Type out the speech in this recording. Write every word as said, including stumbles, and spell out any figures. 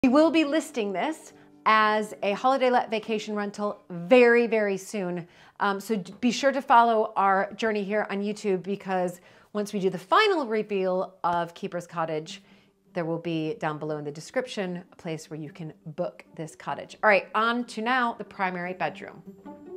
We will be listing this as a holiday let vacation rental very, very soon. Um, so be sure to follow our journey here on YouTube, because once we do the final reveal of Keeper's Cottage, there will be down below in the description a place where you can book this cottage. All right, on to now the primary bedroom.